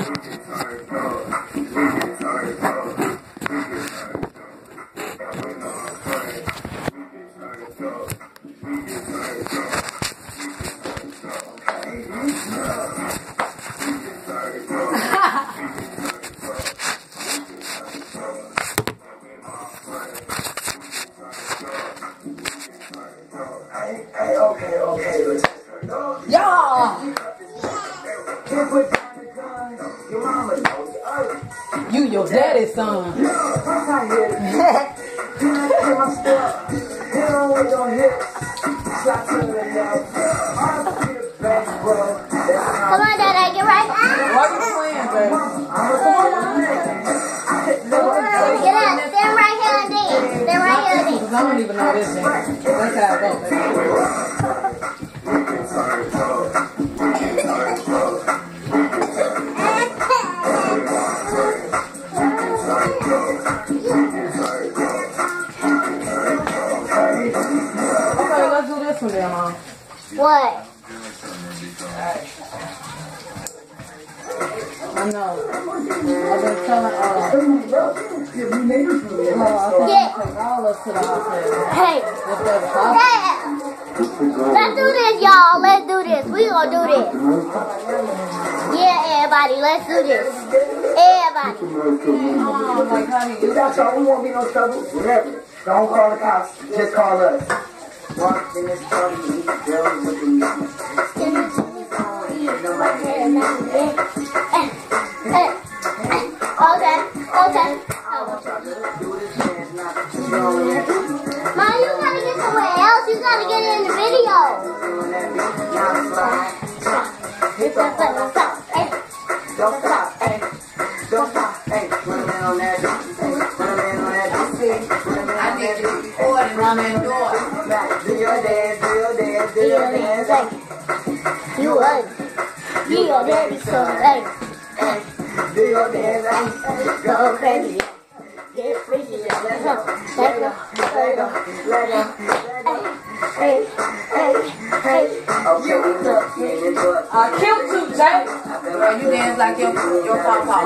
You your daddy's son. Come on, Dad, I get right now. Why you playing, baby? Get up, stand right here and dance. Stand right here and dance. Because I don't even know this thing. That's how it goes, baby. Okay, let's do this one then, Mom. What? I know. I've been telling take all us to the hospital. Hey. Dad. Let's do this, y'all. Let's do this. We gonna do this. Yeah, everybody. Let's do this. Everybody. That's all. We won't be no trouble. Remember, don't call the cops. Just call us. Walk in this party, eat girls with the meat. Okay. Mom, you gotta get somewhere else. You gotta get in the video. Don't stop, hey. Don't stop, hey. Run a man on that beat. Run a man on that beat. I need you to record and run and do it. Do your dance, do your dance, do your dance. You would. You your daddy's son, hey. Do your dance, hey. Go crazy. Get freaky. Let go. Hey. Okay, look, I killed you, Jay. You dance like your papa.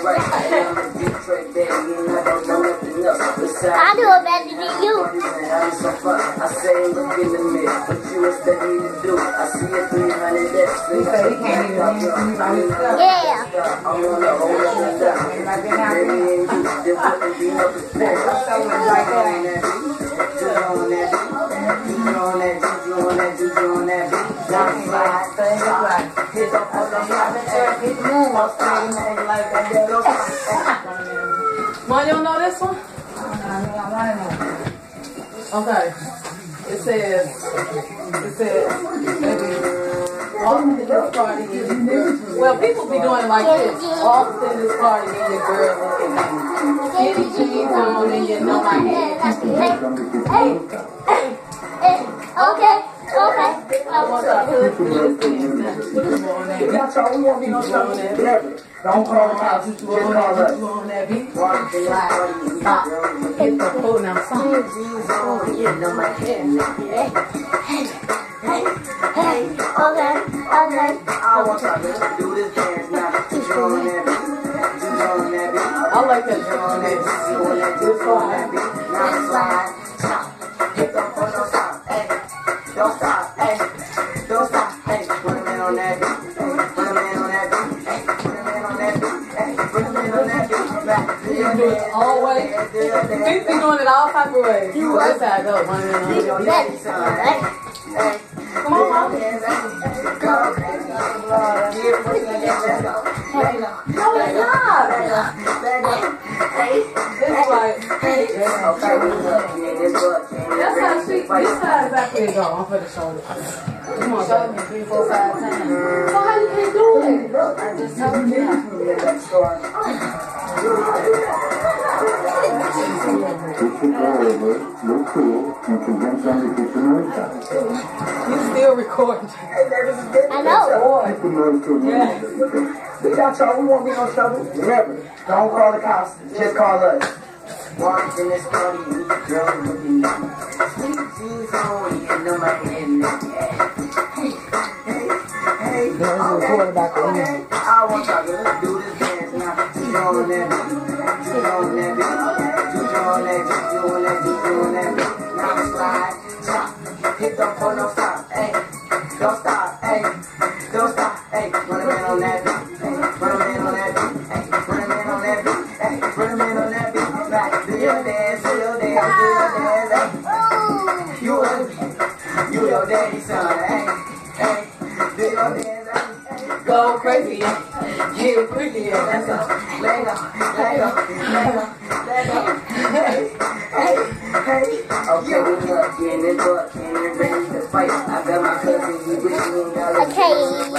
I do it better than you. I say look in the mix, but you expect me to do. I see a 300 X. Yeah. I'm on the whole other side. Mom, you don't know this one? Okay. It says, Austin this party is well, people be doing it like this. Austin this party is your girl looking at me. Skinny jeans on and you know my head. Okay. I want to put this in. That's all. We won't be no trouble. Remember, don't call the cops. Just call us. On that beat. Stop. Hit the phone now. Stop. Okay. I want y'all to do this dance now. Do on that beat. I like that drum on that beat. Now slide. Stop. Hit the phone. Don't stop. Hey. Don't stop. Hey. Don't stop. Hey. Put a man on that beat. Put a man on that beat. Hey. Put a man on that beat. Hey. Put a man on that beat. You can do it all ways. People be doing it all type of ways. That's how it goes. One man on that beat. Come on, Mom. No, it's not. It's like, that's how this how exactly it go. I'm for the shoulder. Come on, show me 3, 4, 5 times. So how you can't do it? I just told you. You still recording. I know. Yeah. We got y'all. We won't be no trouble. Remember, don't call the cops. Just call us. Walk in this party, eat girls with the meat. Sweet jeans on, you know my head. Hey. Okay. I want y'all to do this juju on that beat, juju on that beat, juju on that, juju on that, juju on that beat. Now slide, chop, hit the floor, no stop, ayy, don't stop, ayy, don't stop, ayy. Run a man on that beat, ayy, run a man on that beat, ayy, run a man on that beat, ayy, run a man on that beat. Like, do your dance, do your dance, do your dance, ayy. You ugly, you your daddy's son, ayy, ayy, do your dance, ayy. Go crazy, yeah. Get it quickly, yeah. That's all. Lego, Lego, Lego, Lego. Hey, hey, hey. Okay, we up in the book, and ready to fight. I got my cousin, he wishing he got Okay.